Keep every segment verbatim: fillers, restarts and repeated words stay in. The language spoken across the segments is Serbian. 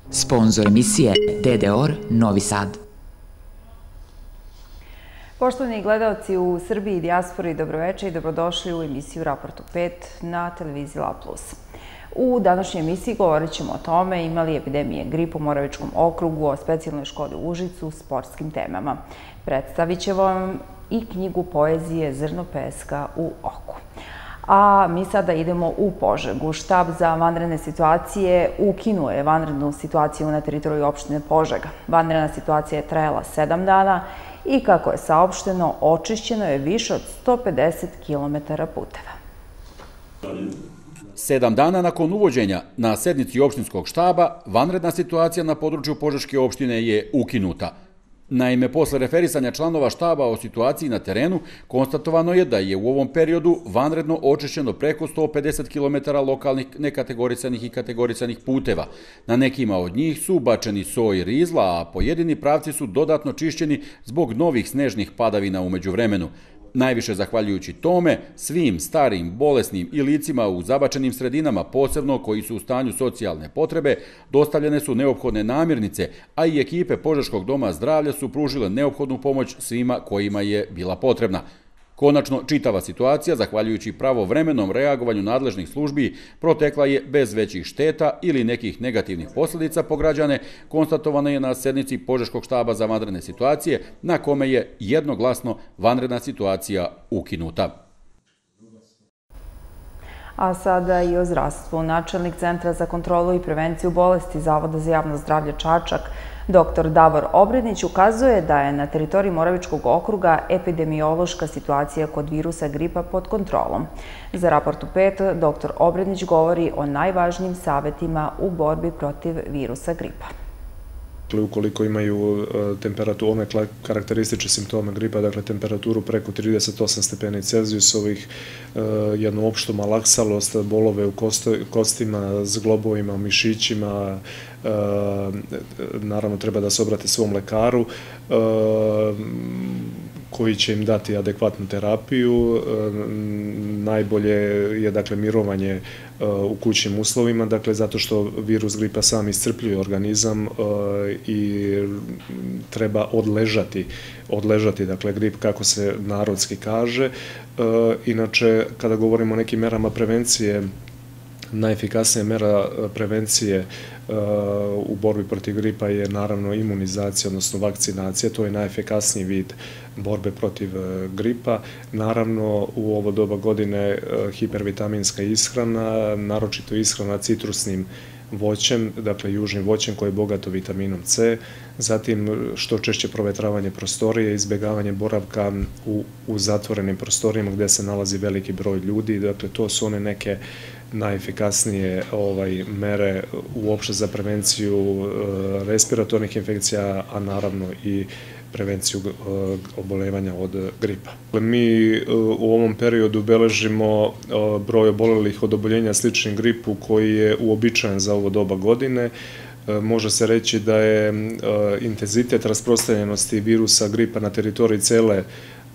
Sponzor emisije D D O R Novi Sad. Poštovani gledalci u Srbiji i dijaspori, dobroveče i dobrodošli u emisiju Raportu pet na televiziji La Plus. U današnjoj emisiji govorit ćemo o tome ima li epidemije gripa u Moravičkom okrugu, o specijalnoj školi u Užicu, sportskim temama. Predstavit će vam i knjigu poezije Zrno peska u oku. A mi sada idemo u Požegu. Štab za vanredne situacije ukinuo je vanrednu situaciju na teritoriji opštine Požega. Vanredna situacija je trajala sedam dana i, kako je saopšteno, očišćeno je više od sto pedeset kilometara puteva. Sedam dana nakon uvođenja na sednici opštinskog štaba, vanredna situacija na području Požeške opštine je ukinuta. Naime, posle referisanja članova štaba o situaciji na terenu, konstatovano je da je u ovom periodu vanredno očišćeno preko sto pedeset kilometara lokalnih nekategorisanih i kategorisanih puteva. Na nekima od njih su bačeni so i rizla, a pojedini pravci su dodatno čišćeni zbog novih snežnih padavina u međuvremenu. Najviše zahvaljujući tome, svim starim, bolesnim i licima u zabačenim sredinama, posebno koji su u stanju socijalne potrebe, dostavljene su neophodne namirnice, a i ekipe Požeškog doma zdravlja su pružile neophodnu pomoć svima kojima je bila potrebna. Konačno, čitava situacija, zahvaljujući pravovremenom reagovanju nadležnih službi, protekla je bez većih šteta ili nekih negativnih posljedica po građane, konstatovana je na sednici Požeškog štaba za vanredne situacije, na kome je jednoglasno vanredna situacija ukinuta. A sada i o zdravstvu. Načelnik Centra za kontrolu i prevenciju bolesti Zavoda za javno zdravlje Čačak, doktor Davor Obrednić, ukazuje da je na teritoriji Moravičkog okruga epidemiološka situacija kod virusa gripa pod kontrolom. Za Raportu pet doktor Obrednić govori o najvažnijim savetima u borbi protiv virusa gripa. Ukoliko imaju temperaturu, one karakteristične simptome gripa, dakle temperaturu preko trideset osam stepeni Celzijusovih, jednu opštu malaksalost, bolove u kostima, zglobovima, u mišićima, naravno treba da se obrate svom lekaru koji će im dati adekvatnu terapiju. Najbolje je, dakle, mirovanje u kućnim uslovima, dakle, zato što virus gripa sam iscrpljuje organizam i treba odležati, odležati, dakle, grip, kako se narodski kaže. Inače, kada govorimo o nekim merama prevencije, najefikasnija mera prevencije u borbi protiv gripa je naravno imunizacija, odnosno vakcinacija. To je najefikasniji vid borbe protiv gripa. Naravno, u ovo doba godine hipervitaminska ishrana, naročito ishrana citrusnim voćem, dakle južnim voćem koje je bogato vitaminom C, zatim što češće provetravanje prostorije, izbjegavanje boravka u, u zatvorenim prostorijama gdje se nalazi veliki broj ljudi, dakle to su one neke najefikasnije ovaj, mere uopšte za prevenciju e, respiratornih infekcija, a naravno i prevenciju e, obolevanja od gripa. Mi e, u ovom periodu beležimo e, broj obolelih od oboljenja sličnim gripu koji je uobičajen za ovo doba godine. E, može se reći da je e, intenzitet rasprostranjenosti virusa gripa na teritoriji cele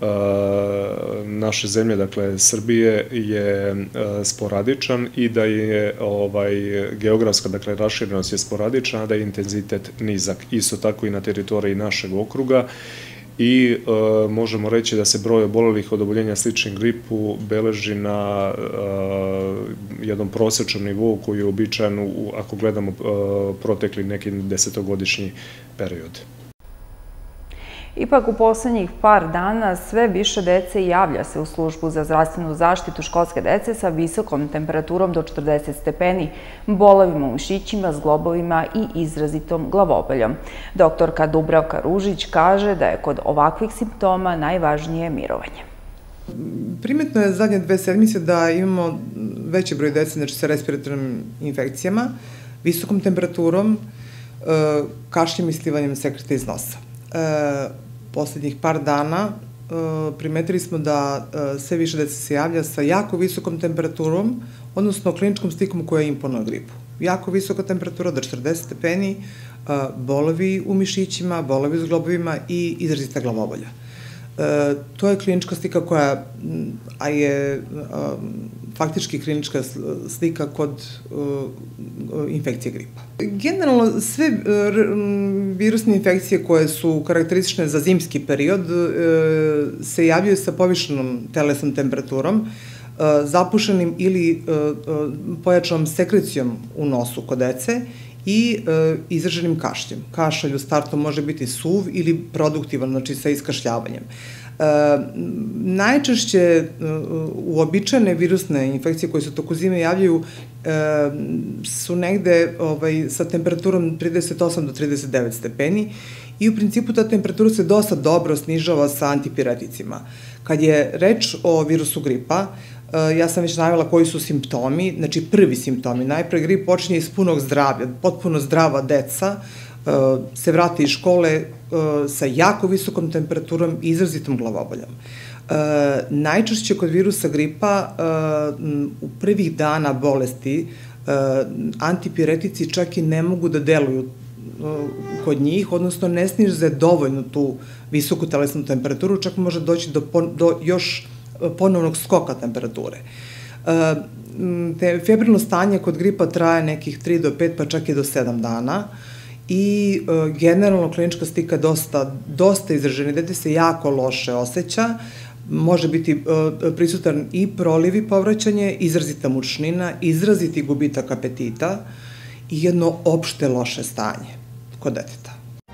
naše zemlje, dakle Srbije, je sporadičan i da je ovaj, geografska, dakle raširenost je sporadična, a da je intenzitet nizak. Isto tako i na teritoriji našeg okruga i e, možemo reći da se broj obolelih od oboljenja sličnim gripu beleži na e, jednom prosječnom nivou koji je uobičajen u, ako gledamo e, protekli neki desetogodišnji period. Ipak, u poslednjih par dana sve više dece javlja se u službu za zdravstvenu zaštitu školske dece sa visokom temperaturom do četrdeset stepeni, bolovima u mišićima, zglobovima i izrazitom glavoboljom. Doktorka Dubravka Ružić kaže da je kod ovakvih simptoma najvažnije mirovanje. Primetno je zadnje dve sedmice da imamo veći broj dece, znači sa respiratornim infekcijama, visokom temperaturom, kašljem i slivanjem sekreta iz nosa. Poslednjih par dana primetili smo da sve više dece se javlja sa jako visokom temperaturom, odnosno kliničkom slikom koja imponuje gripu. Jako visoka temperatura do četrdeset stepeni, bolovi u mišićima, bolovi u zglobovima i izrazita glavobolja. To je klinička slika koja, a je faktički klinička slika kod infekcije gripa. Generalno, sve virusne infekcije koje su karakteristične za zimski period se javljaju sa povišenom telesnom temperaturom, zapušenim ili pojačanom sekrecijom u nosu kod dece i izraženim kašljem. Kašalj u startu može biti suv ili produktivan, znači sa iskašljavanjem. Najčešće uobičajene virusne infekcije koje se toko zime javljaju su negde sa temperaturom trideset osam do trideset devet stepeni i u principu ta temperatura se dosta dobro snižava sa antipireticima. Kad je reč o virusu gripa, ja sam već navela koji su simptomi, znači prvi simptomi. Najpre grip počinje iz punog zdravlja, potpuno zdrava deca se vrate iz škole sa jako visokom temperaturom i izrazitom glavoboljom. Najčešće kod virusa gripa u prvih dana bolesti antipiretici čak i ne mogu da deluju kod njih, odnosno ne sniže dovoljno tu visoku telesnu temperaturu, čak može doći do još ponovnog skoka temperature. Febrilno stanje kod gripa traje nekih tri do pet, pa čak i do sedam dana i generalno klinička slika je dosta izražena. Dete se jako loše osjeća, može biti prisutan i proliv i povraćanje, izrazita mučnina, izraziti gubitak apetita i jedno opšte loše stanje kod deteta.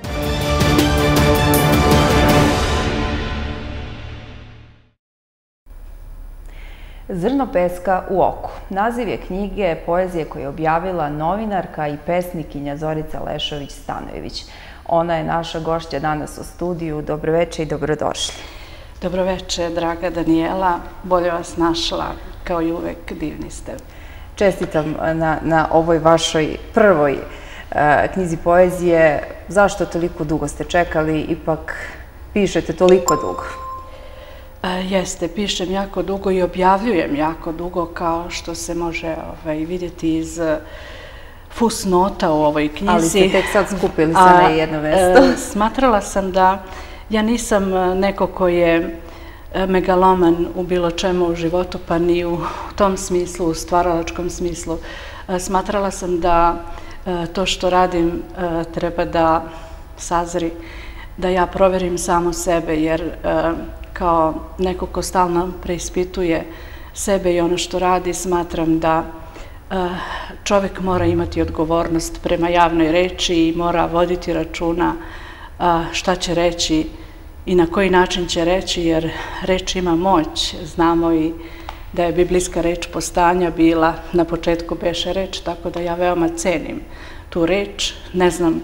Zrno peska u oku. Naziv je knjige poezije koju je objavila novinarka i pesnikinja Zorica Lešović-Stanojević. Ona je naša gošća danas u studiju. Dobroveče i dobrodošli. Dobroveče, draga Danijela. Bolje vas našla, kao i uvek, divni ste. Čestitam na ovoj vašoj prvoj knjizi poezije. Zašto toliko dugo ste čekali? Ipak pišete toliko dugo. Jeste, pišem jako dugo i objavljujem jako dugo, kao što se može vidjeti iz fusnota u ovoj knjizi. Ali ste tek sad skupili se na jedno mesto. Smatrala sam da ja nisam neko ko je megaloman u bilo čemu u životu, pa ni u tom smislu, u stvaralačkom smislu. Smatrala sam da to što radim treba da sazri, da ja proverim samo sebe, jer kao neko ko stalno preispituje sebe i ono što radi, smatram da čovek mora imati odgovornost prema javnoj reči i mora voditi računa šta će reći i na koji način će reći, jer reč ima moć. Znamo i da je biblijska reč postanja bila, na početku beše reč, tako da ja veoma cenim tu reč. Ne znam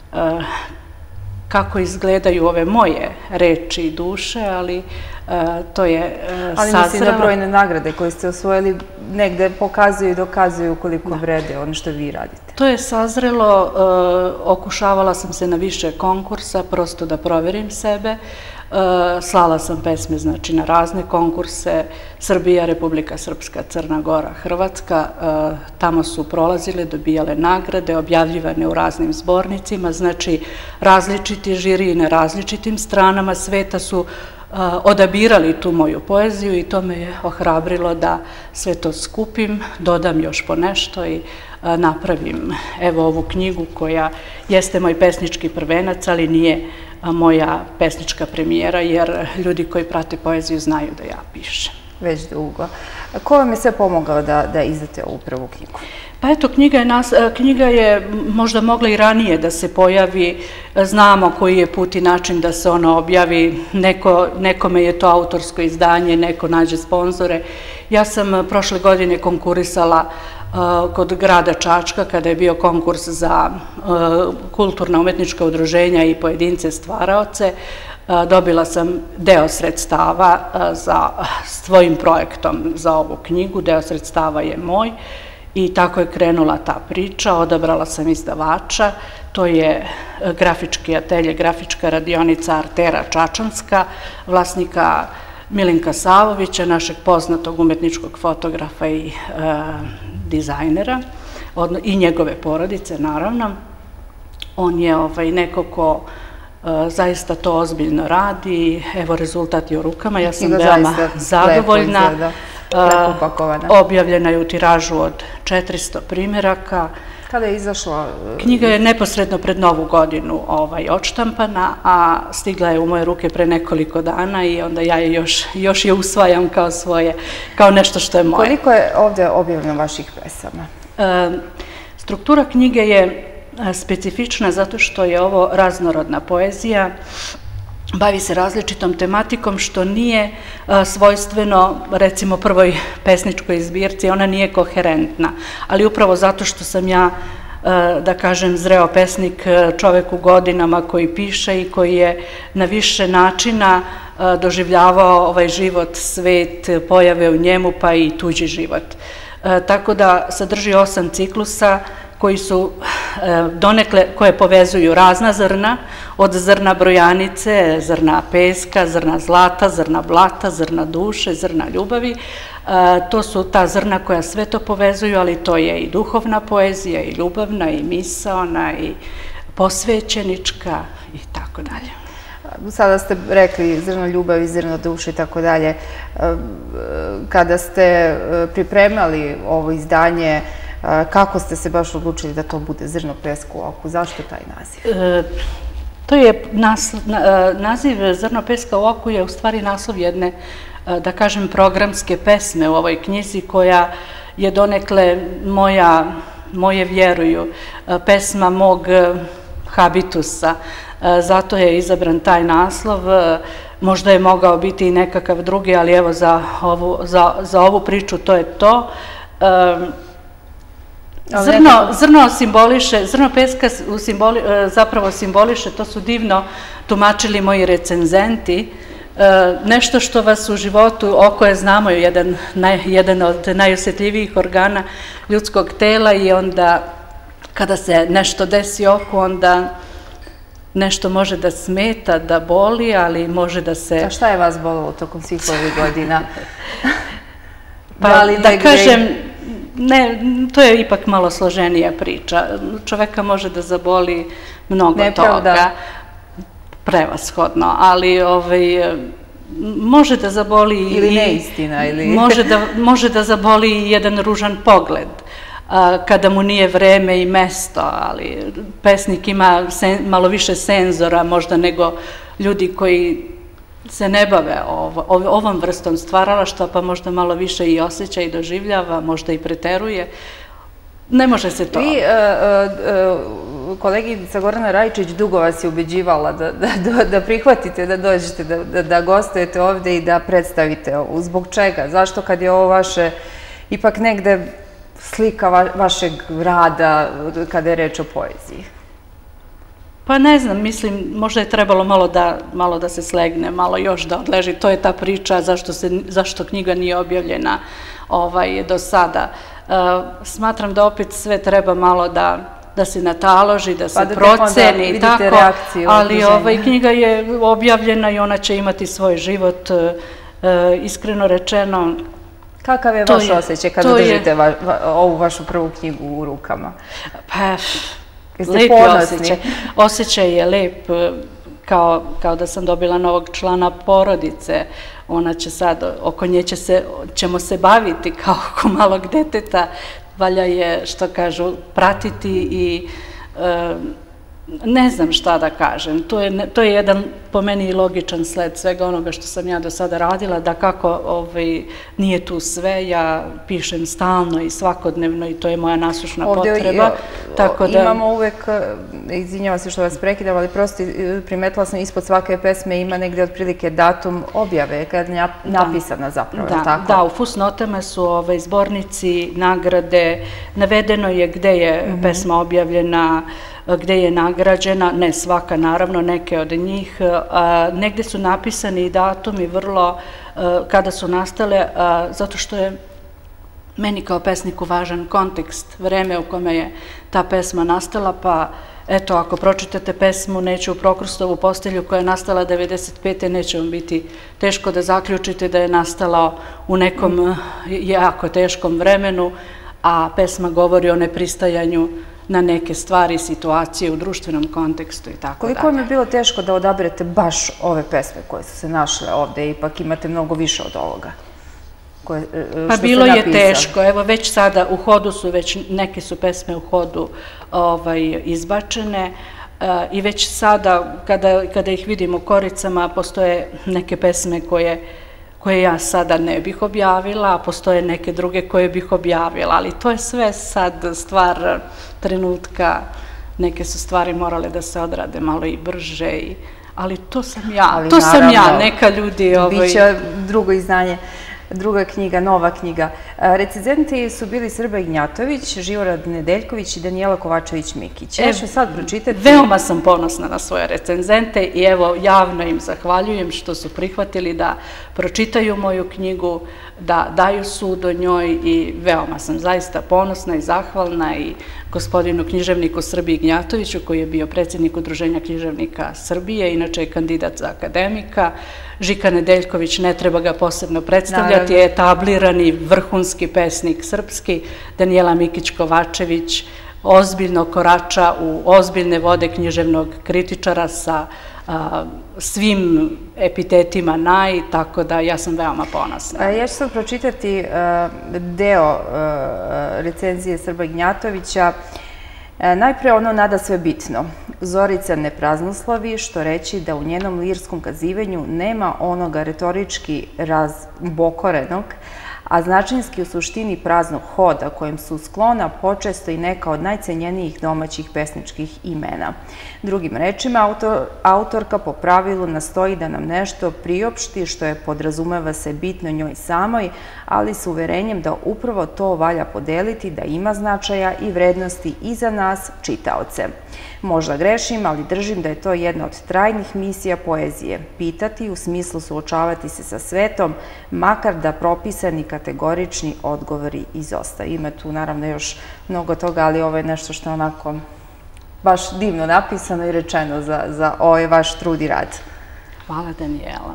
kako izgledaju ove moje reči i duše, ali to je sazrelo. Ali mislim da brojne nagrade koje ste osvojili negde pokazuju i dokazuju koliko vrede ono što vi radite. To je sazrelo, okušavala sam se na više konkursa, prosto da proverim sebe. Slala sam pesme, znači, na razne konkurse, Srbija, Republika Srpska, Crna Gora, Hrvatska. Tamo su prolazile, dobijale nagrade, objavljivane u raznim zbornicima, znači, različiti žiri na različitim stranama sveta su odabirali tu moju poeziju i to me je ohrabrilo da sve to skupim, dodam još po nešto i napravim evo ovu knjigu koja jeste moj pesnički prvenac, ali nije moja pesnička premijera, jer ljudi koji prate poeziju znaju da ja pišem. Već dugo. Ko vam je sve pomogao da izdate ovu prvu knjigu? Pa eto, knjiga je možda mogla i ranije da se pojavi. Znamo koji je put i način da se ona objavi. Nekome je to autorsko izdanje, neko nađe sponzore. Ja sam prošle godine konkurisala kod grada Čačka, kada je bio konkurs za kulturna umetnička udruženja i pojedince stvaraoce. Dobila sam deo sredstava s svojim projektom za ovu knjigu. Deo sredstava je moj. I tako je krenula ta priča, odabrala sam izdavača, to je grafički atelje, grafička radionica Artera Čačanska, vlasnika Milinka Savovića, našeg poznatog umetničkog fotografa i dizajnera, i njegove porodice, naravno. On je neko ko zaista to ozbiljno radi. Evo, rezultat je u rukama. Ja sam veoma zadovoljna. Objavljena je u tiražu od četiristo primjeraka. Kada je izašla? Knjiga je neposredno pred Novu godinu odštampana, a stigla je u moje ruke pre nekoliko dana i onda ja je još je usvajam kao svoje, kao nešto što je moje. Koliko je ovdje objavljeno vaših pesama? Struktura knjige je specifična zato što je ovo raznorodna poezija, bavi se različitom tematikom što nije svojstveno recimo prvoj pesničkoj zbirci, ona nije koherentna, ali upravo zato što sam ja, da kažem, zreo pesnik, čovek u godinama koji piše i koji je na više načina doživljavao ovaj život, svet, pojave u njemu pa i tuđi život. Tako da sadrži osam ciklusa koji su donekle, koje povezuju razna zrna, od zrna brojanice, zrna peska, zrna zlata, zrna blata, zrna duše, zrna ljubavi. To su ta zrna koja sve to povezuju, ali to je i duhovna poezija, i ljubavna, i misaona, i posvećenička, i tako dalje. Sada ste rekli zrno ljubavi, zrno duše i tako dalje. Kada ste pripremali ovo izdanje, kako ste se baš odlučili da to bude Zrno peska u oku? Zašto taj naziv? To je naziv Zrno peska u oku je u stvari naslov jedne, da kažem, programske pesme u ovoj knjizi koja je donekle moja, moje vjeruju, pesma mog habitusa. Zato je izabran taj naslov. Možda je mogao biti i nekakav drugi, ali evo za ovu priču to je to. Zrno simboliše, zrno peska zapravo simboliše, to su divno tumačili moji recenzenti, nešto što vas u životu, oko je znamo, jedan od najosjetljivijih organa ljudskog tela i onda kada se nešto desi oku, onda nešto može da smeta, da boli, ali može da se... A šta je vas bolilo tokom svih ovih godina? Pa da kažem, ne, to je ipak malo složenija priča. Čoveka može da zaboli mnogo toga, prevashodno, ali može da zaboli... Ili neistina, ili... Može da zaboli i jedan ružan pogled, kada mu nije vreme i mesto, ali pesnik ima malo više senzora možda nego ljudi koji se ne bave ovom vrstom stvaralaštva, pa možda malo više i osjeća i doživljava, možda i preteruje. Ne može se to. Vi, koleginica Gorana Rajičić, dugo vas je ubeđivala da prihvatite, da dođete, da gostujete ovde i da predstavite ovo. Zbog čega? Zašto kad je ovo vaše, ipak negde slika vašeg rada kada je reč o poeziji? Pa ne znam, mislim, možda je trebalo malo da se slegne, malo još da odleži. To je ta priča zašto knjiga nije objavljena do sada. Smatram da opet sve treba malo da se nataloži, da se proceni, ali knjiga je objavljena i ona će imati svoj život, iskreno rečeno. Kakav je vaš osjećaj kada držite ovu vašu prvu knjigu u rukama? Pa, lep osjećaj. Osjećaj je lep, kao da sam dobila novog člana porodice. Ona će sad, oko nje ćemo se baviti kao oko malog deteta. Valja je, što kažu, pratiti i ne znam šta da kažem. To je jedan, po meni, logičan sled svega onoga što sam ja do sada radila, da kako nije tu sve, ja pišem stalno i svakodnevno i to je moja nasušna potreba. Imamo uvek, izvinjava se što vas prekidam, ali prosto primetila sam ispod svake pesme ima negde otprilike datum objave, kada je napisana zapravo, je li tako? Da, u fusnotama su zbornici, nagrade, navedeno je gde je pesma objavljena, gde je nagrađena, ne svaka naravno, neke od njih. Negde su napisani i datumi vrlo kada su nastale, zato što je meni kao pesniku važan kontekst, vreme u kome je ta pesma nastala, pa eto, ako pročitate pesmu Neću u Prokrustovu postelju koja je nastala devedeset pete. neće vam biti teško da zaključite da je nastala u nekom jako teškom vremenu, a pesma govori o nepristajanju na neke stvari, situacije u društvenom kontekstu i tako dalje. Koliko vam je bilo teško da odaberete baš ove pesme koje su se našle ovde, ipak imate mnogo više od ovoga? Pa bilo je teško, evo već sada u hodu su, već neke su pesme u hodu izbačene i već sada kada ih vidim u koricama postoje neke pesme koje ja sada ne bih objavila, a postoje neke druge koje bih objavila, ali to je sve sad stvar trenutka, neke su stvari morale da se odrade malo i brže, ali to sam ja, to sam ja, neka ljudi... Biće drugo izdanje. Druga knjiga, nova knjiga. Recenzenti su bili Srba Ignjatović, Živorad Nedeljković i Danijela Kovačević-Mikić. Ja ću sad pročitati... Veoma sam ponosna na svoje recenzente i evo javno im zahvaljujem što su prihvatili da pročitaju moju knjigu, da daju sud o njoj i veoma sam zaista ponosna i zahvalna i gospodinu književniku Srbi Ignjatoviću koji je bio predsjednik Udruženja književnika Srbije, inače je kandidat za akademika. Žika Nedeljković, ne treba ga posebno predstavljati, je etablirani vrhunski pesnik srpski. Danijela Mikić-Kovačević ozbiljno korača u ozbiljne vode književnog kritičara sa svim epitetima naj, tako da ja sam veoma ponosna. Ja ću sad pročitati deo recenzije Srba Ignjatovića. Najpre ono nada sve bitno. Zorica ne praznoslavi, što reći da u njenom lirskom kazivanju nema onoga retorički razbokorenog, a značinski u suštini praznog hoda kojem su sklona počesto i neka od najcenjenijih domaćih pesničkih imena. Drugim rečima, autorka po pravilu nastoji da nam nešto priopšti što je podrazumeva se bitno njoj samoj, ali s uverenjem da upravo to valja podeliti, da ima značaja i vrednosti i za nas, čitaoce. Možda grešim, ali držim da je to jedna od trajnih misija poezije. Pitati, u smislu suočavati se sa svetom, makar da propisani kategorični odgovori izostaju. Ima tu naravno još mnogo toga, ali ovo je nešto što je onako baš divno napisano i rečeno za ovaj vaš trud i rad. Hvala, Danijela.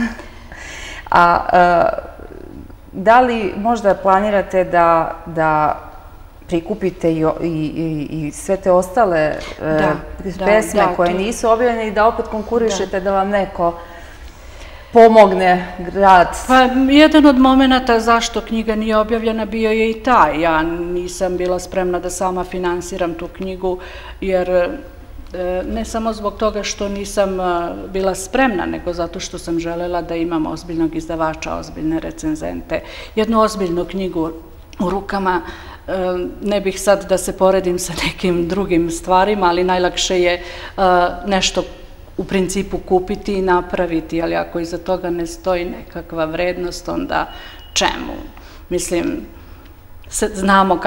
A da li možda planirate da prikupite i sve te ostale pesme koje nisu objavljene i da opet konkurišete da vam neko pomogne grad? Pa, jedan od momenta zašto knjiga nije objavljena bio je i taj. Ja nisam bila spremna da sama finansiram tu knjigu, jer ne samo zbog toga što nisam bila spremna, nego zato što sam želela da imam ozbiljnog izdavača, ozbiljne recenzente, jednu ozbiljnu knjigu u rukama. Ne bih sad da se poredim sa nekim drugim stvarima, ali najlakše je nešto u principu kupiti i napraviti, ali ako iza toga ne stoji nekakva vrednost, onda čemu? Mislim, znamo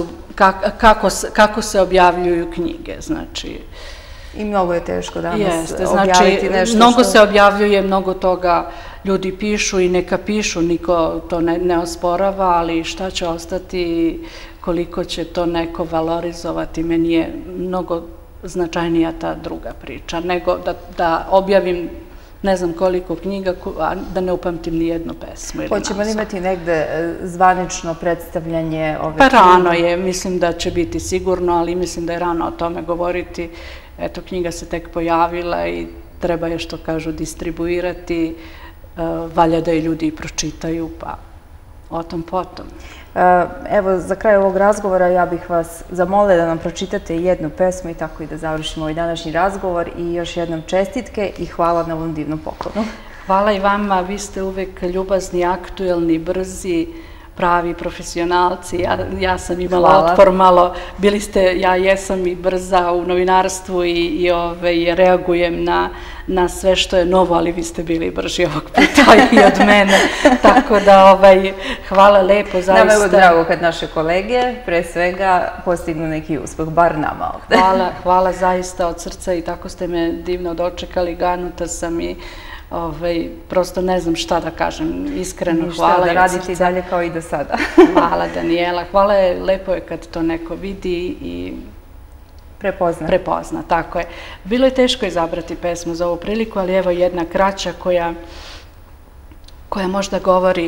kako se objavljuju knjige, znači... I mnogo je teško danas objaviti nešto što... Mnogo se objavljuje, mnogo toga ljudi pišu i neka pišu, niko to ne osporava, ali šta će ostati, koliko će to neko valorizovati, meni je mnogo značajnija ta druga priča, nego da objavim ne znam koliko knjiga, a da ne upamtim ni jednu pesmu. Hoćemo li imati negde zvanično predstavljanje ove knjige? Pa rano je, mislim da će biti sigurno, ali mislim da je rano o tome govoriti. Eto, knjiga se tek pojavila i treba je, što kažu, distribuirati, valja da je ljudi pročitaju, pa o tom potom. Evo, za kraj ovog razgovora ja bih vas zamolila da nam pročitate jednu pesmu i tako i da završimo ovaj današnji razgovor i još jednom čestitke i hvala na ovom divnom poklonu. Hvala i vama, vi ste uvek ljubazni, aktuelni, brzi, pravi profesionalci. Ja sam imala otpor malo, bili ste, ja jesam i brza u novinarstvu i reagujem na sve što je novo, ali vi ste bili brži ovog puta i od mene. Tako da, hvala lepo, zaista. Nama je drago kad naše kolege, pre svega, postignu neki uspeh, bar nama ovde. Hvala, hvala zaista od srca i tako ste me divno dočekali, ganuta sam i prosto ne znam šta da kažem, iskreno hvala. Ništa, da radite i dalje kao i do sada. Hvala, Danijela, hvala je, lepo je kad to neko vidi i prepozna. Prepozna, tako je. Bilo je teško izabrati pesmu za ovu priliku, ali evo jedna kraća koja koja možda govori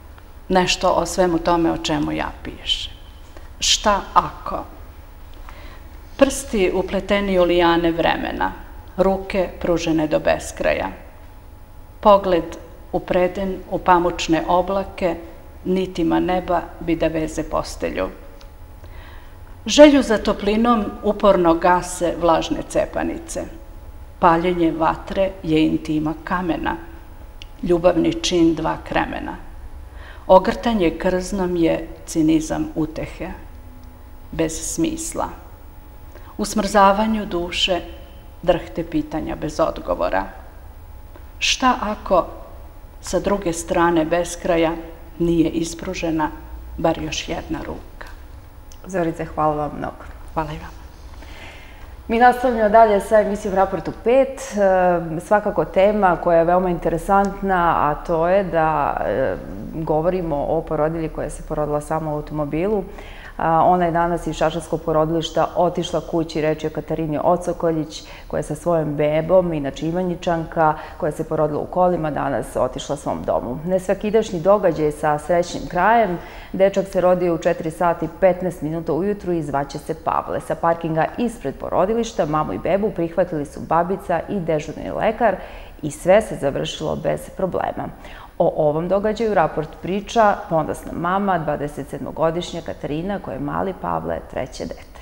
nešto o svemu tome o čemu ja pišem. Šta ako? Prsti upleteni u lijane vremena, ruke pružene do beskraja. Pogled upreden u pamučne oblake, nitima neba bi da veze postelju. Želju za toplinom uporno gase vlažne cepanice. Paljenje vatre je intima kamena, ljubavni čin dva kremena. Ogrtanje krznom je cinizam utehe, bez smisla. U smrzavanju duše drhte pitanja bez odgovora. Šta ako sa druge strane beskraja nije ispružena bar još jedna ruka? Zorice, hvala vam mnogo. Hvala i vam. Mi nastavljamo dalje sa emisijom Raportu pet. Svakako tema koja je veoma interesantna, a to je da govorimo o porodilji koja se porodila samo u automobilu. Ona je danas iz Šašarskog porodilišta otišla kući, reč je o Katarini Osokoljić, koja je sa svojom bebom, inače Ivanjičanka, koja se porodila u kolima, danas otišla svom domu. Nesvakidašnji događaj sa srećnim krajem. Dečak se rodio u četiri sata i petnaest minuta ujutru i zvaće se Pavle. Sa parkinga ispred porodilišta mamu i bebu prihvatili su babica i dežurni lekar i sve se završilo bez problema. O ovom događaju Raport priča ponosna mama, dvadesetsedmogodišnja Katarina, koja je mali Pavle treće dete.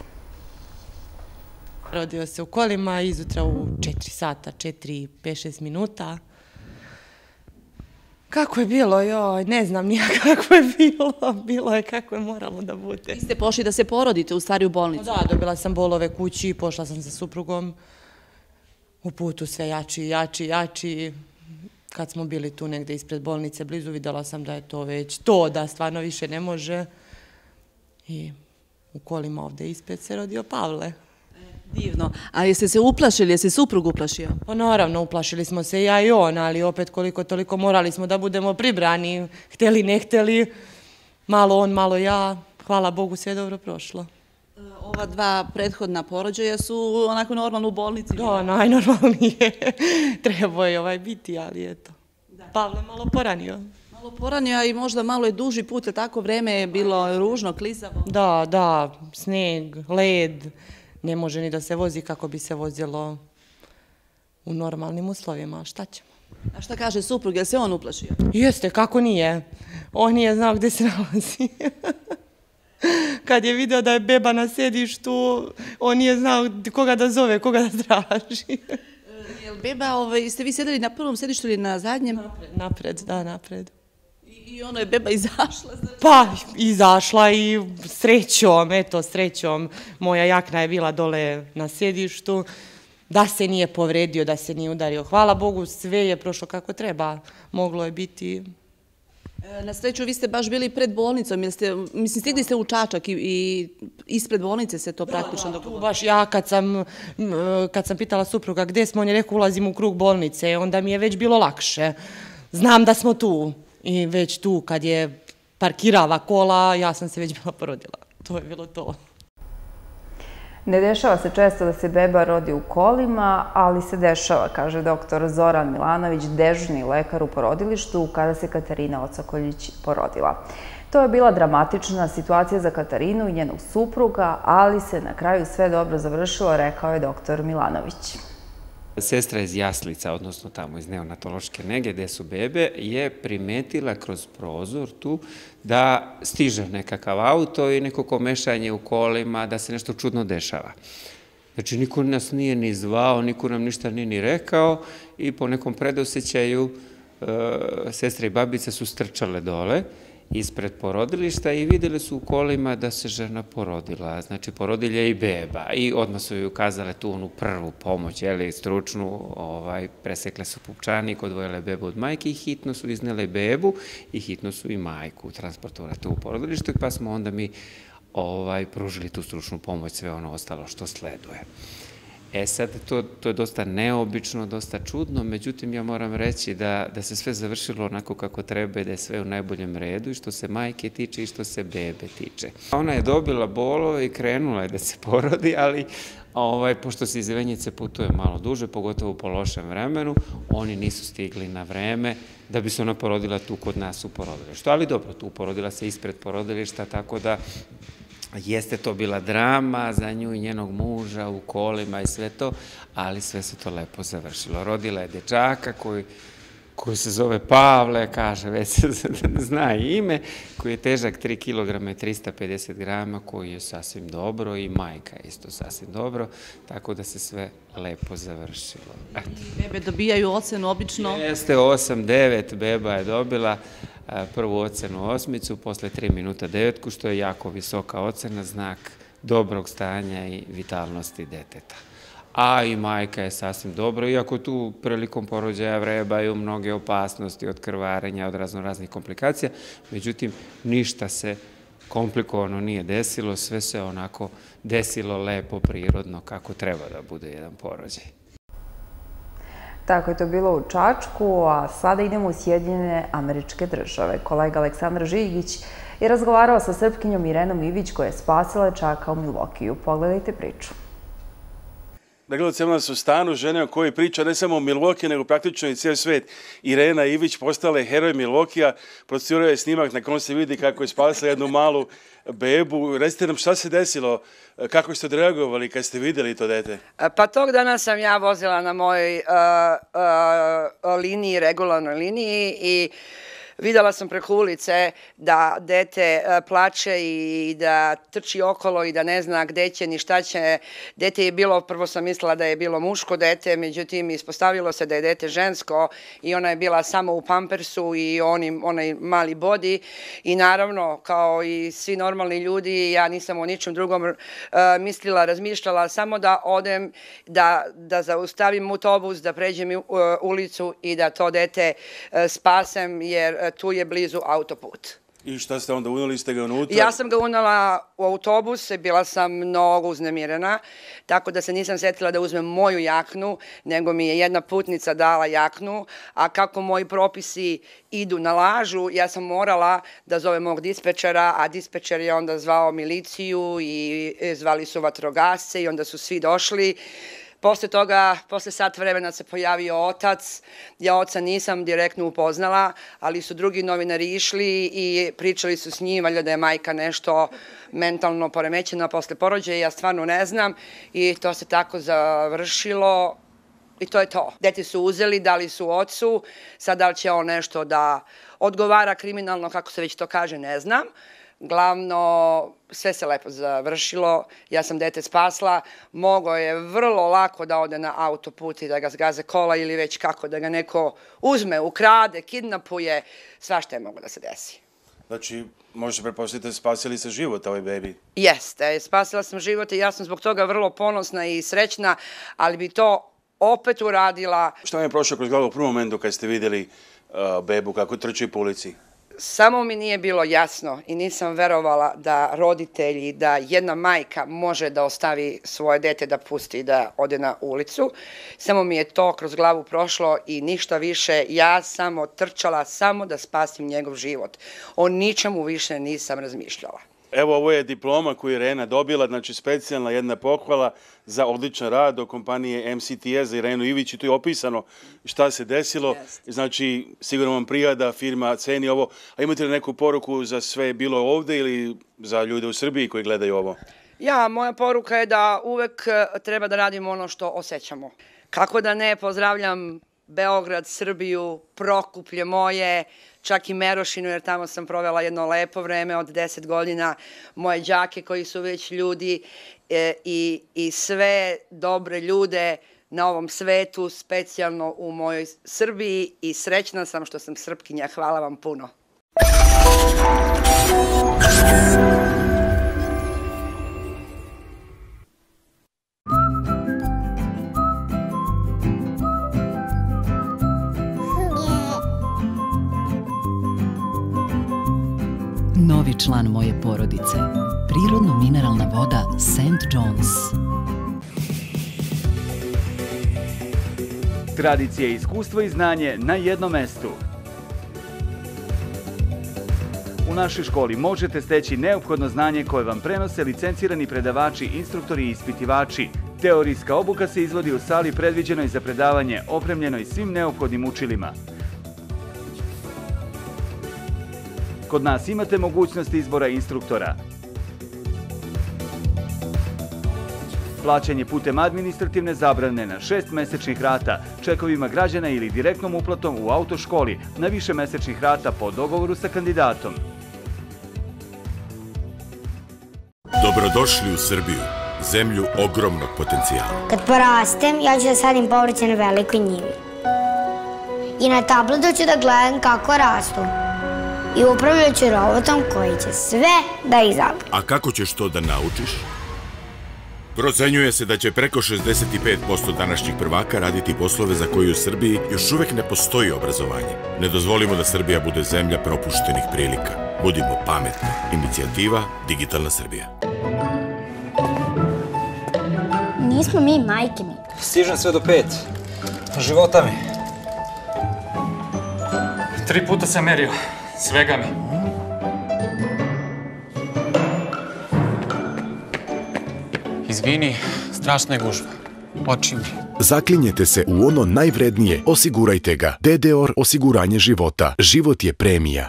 Rodio se u kolima, izutra u četiri sata, četiri, pet, šest minuta. Kako je bilo, joj, ne znam nija kako je bilo, bilo je kako je moralo da bude. Vi ste pošli da se porodite u stvari u bolnicu? Da, dobila sam bolove kući, pošla sam sa suprugom, u putu sve jači, jači, jači. Kad smo bili tu negde ispred bolnice blizu, videla sam da je to već to, da stvarno više ne može. I u kolima ovde ispred se rodio Pavle. Divno. A jeste se uplašili, jeste se suprug uplašio? Pa naravno, uplašili smo se ja i on, ali opet koliko toliko morali smo da budemo pribrani. Hteli, ne hteli, malo on, malo ja. Hvala Bogu, sve je dobro prošlo. Ova dva prethodna porođaja su onako normalno u bolnici? Da, najnormalnije. Trebao je ovaj biti, ali eto. Pavle malo poranio. Malo poranio i možda malo je duži put, jer tako vreme je bilo ružno, klizavo. Da, da, sneg, led, ne može ni da se vozi kako bi se vozilo u normalnim uslovima. Šta ćemo? A šta kaže suprug, je se on uplašio? Jeste, kako nije. On nije znao gde se nalazi. Kad je video da je beba na sedištu, on nije znao koga da zove, koga da traži. Jel beba, ste vi sedeli na prvom sedištu ili na zadnjem? Napred, da, napred. I ono je beba izašla? Pa, izašla i srećom, eto, srećom. Moja jakna je bila dole na sedištu, da se nije povredio, da se nije udario. Hvala Bogu, sve je prošlo kako treba. Moglo je biti... Na sreću, vi ste baš bili pred bolnicom, mislim, stigli ste u Čačak i ispred bolnice se to praktično dogodilo. Tu baš ja, kad sam pitala supruga gde smo, on je rekao ulazim u krug bolnice, onda mi je već bilo lakše. Znam da smo tu i već tu kad je parkirava kola, ja sam se već bila porodila. To je bilo to. Ne dešava se često da se beba rodi u kolima, ali se dešava, kaže doktor Zoran Milanović, dežurni lekar u porodilištu, kada se Katarina Osokoljić porodila. To je bila dramatična situacija za Katarinu i njenog supruga, ali se na kraju sve dobro završilo, rekao je doktor Milanović. Sestra iz jaslica, odnosno tamo iz neonatološke nege, gde su bebe, je primetila kroz prozor tu da stiže nekakav auto i neko komešanje u kolima, da se nešto čudno dešava. Znači, niko nas nije ni zvao, niko nam ništa nije ni rekao i po nekom predosećaju sestre i babice su strčale dole ispred porodilišta i videli su u kolima da se žena porodila, znači porodilja i beba, i odmah su joj ukazale tu onu prvu pomoć, jeli, stručnu, presekle su pupčanik, odvojile bebu od majke i hitno su iznele bebu i hitno su i majku transportovale tu u porodilištu, pa smo onda mi pružili tu stručnu pomoć, sve ono ostalo što sleduje. E sad, to je dosta neobično, dosta čudno, međutim ja moram reći da se sve završilo onako kako treba i da je sve u najboljem redu i što se majke tiče i što se bebe tiče. Ona je dobila bolove i krenula je da se porodi, ali pošto se iz Ivanjice putuje malo duže, pogotovo po lošem vremenu, oni nisu stigli na vreme da bi se ona porodila tu kod nas u porodilištu. Ali dobro, tu porodila se ispred porodilišta, tako da Jeste to bila drama za nju i njenog muža u kolima i sve to, ali sve se to lepo završilo. Rodila je dečaka koji koji se zove Pavle, kaže, već se zna ime, koji je težak tri kilograma i trista pedeset grama, koji je sasvim dobro i majka je isto sasvim dobro, tako da se sve lepo završilo. Bebe dobijaju ocenu obično? Jeste, osam devet, beba je dobila prvu ocenu osmicu, posle tri minuta devetku, što je jako visoka ocena, znak dobrog stanja i vitalnosti deteta. A i majka je sasvim dobro, iako tu prilikom porođaja vrebaju mnoge opasnosti od krvarenja, od raznoraznih komplikacija, međutim, ništa se komplikovano nije desilo, sve se onako desilo lepo, prirodno, kako treba da bude jedan porođaj. Tako je to bilo u Čačku, a sada idemo u Sjedinjene Američke Države. Kolega Aleksandar Žigić je razgovarao sa Srpkinjom Irenom Ivić, koja je spasila dečaka u Milwaukeeu. Pogledajte priču. Dakle, od nas u stanu žene o kojoj priča ne samo Milwaukee, nego praktično i cijel svet. Irena Ivić postala je heroj Milwaukeea, procurao je snimak na kom se vidi kako je spasila jednu malu bebu. Recite nam šta se desilo, kako ste odreagovali kad ste vidjeli to dete? Pa tog dana sam ja vozila na mojoj liniji, regularnoj liniji i videla sam preko ulice da dete plače i da trči okolo i da ne zna gde će ni šta će. Dete je bilo, prvo sam mislila da je bilo muško dete, međutim ispostavilo se da je dete žensko i ona je bila samo u pampersu i onaj mali bodi i naravno kao i svi normalni ljudi ja nisam o ničem drugom mislila, razmišljala, samo da odem, da zaustavim autobus, da pređem ulicu i da to dete spasem jer tu je blizu autoput. I šta ste onda uneli, ste ga unutra? Ja sam ga unela u autobus, bila sam mnogo uznemirena, tako da se nisam setila da uzmem moju jaknu, nego mi je jedna putnica dala jaknu, a kako moji propisi idu na lažu, ja sam morala da zovem mog dispečera, a dispečer je onda zvao miliciju i zvali su vatrogasce i onda su svi došli. Posle toga, posle sat vremena se pojavio otac. Ja oca nisam direktno upoznala, ali su drugi novinari išli i pričali su s njim, valjda da je majka nešto mentalno poremećena posle porođaja, ja stvarno ne znam. I to se tako završilo i to je to. Dete su uzeli, dali su ocu, sad da li će on nešto da odgovara kriminalno, kako se već to kaže, ne znam. Glavno, sve se lepo završilo, ja sam dete spasla, mogo je vrlo lako da ode na autoput i da ga zgaze kola ili već kako, da ga neko uzme, ukrade, kidnapuje, svašta je mogo da se desi. Znači, možete prepostaviti da spasili se život ovoj bebi? Jeste, spasila sam život i ja sam zbog toga vrlo ponosna i srećna, ali bi to opet uradila. Šta vam je prošlo kroz glavu u prvom momentu kad ste vidjeli bebu kako trči po ulici? Samo mi nije bilo jasno i nisam verovala da roditelji, da jedna majka može da ostavi svoje dete da pusti da ode na ulicu. Samo mi je to kroz glavu prošlo i ništa više. Ja sam trčala samo da spasim njegov život. O ničemu više nisam razmišljala. Evo, ovo je diploma koju je Irena dobila, znači specijalna jedna pohvala za odličan rad od kompanije M C T S za Irenu Ivić i tu je opisano šta se desilo. Znači, sigurno vam prijada, firma ceni ovo. A imate li neku poruku za sve bilo ovde ili za ljude u Srbiji koji gledaju ovo? Ja, moja poruka je da uvek treba da radimo ono što osjećamo. Kako da ne, pozdravljam Beograd, Srbiju, Prokuplje moje, čak i Merošinu, jer tamo sam provela jedno lepo vreme od deset godina, moje đake koji su već ljudi i sve dobre ljude na ovom svetu, specijalno u mojoj Srbiji i srećna sam što sam Srpkinja. Hvala vam puno. Novi član moje porodice. Prirodno mineralna voda Saint John's. Tradicija, iskustvo i znanje na jednom mestu. U našoj školi možete steći neophodno znanje koje vam prenose licencirani predavači, instruktori i ispitivači. Teorijska obuka se izvodi u sali predviđenoj za predavanje, opremljenoj svim neophodnim učilima. Kod nas imate mogućnost izbora instruktora. plaćanje putem administrativne zabrane na šest mesečnih rata, čekovima građana ili direktnom uplatom u autoškoli na više mesečnih rata po dogovoru sa kandidatom. Dobrodošli u Srbiju, zemlju ogromnog potencijala. Kad porastem, ja ću da sadim povrće na velikoj njivi. I na tabletu ću da gledam kako rastu. I upravljat ću robotom koji će sve da izabri. A kako ćeš to da naučiš? Procenjuje se da će preko šezdeset pet posto današnjih prvaka raditi poslove za koje u Srbiji još uvek ne postoji obrazovanje. Ne dozvolimo da Srbija bude zemlja propuštenih prilika. Budimo pametni. Inicijativa Digitalna Srbija. Nismo mi majke mi. Stižem sve do pet. Života mi. Tri puta sam merio. Svega mi. Izvini, strašna je gužva. Oči mi. Zaklinjete se u ono najvrednije, osigurajte ga. D D O R osiguranje života. Život je premija.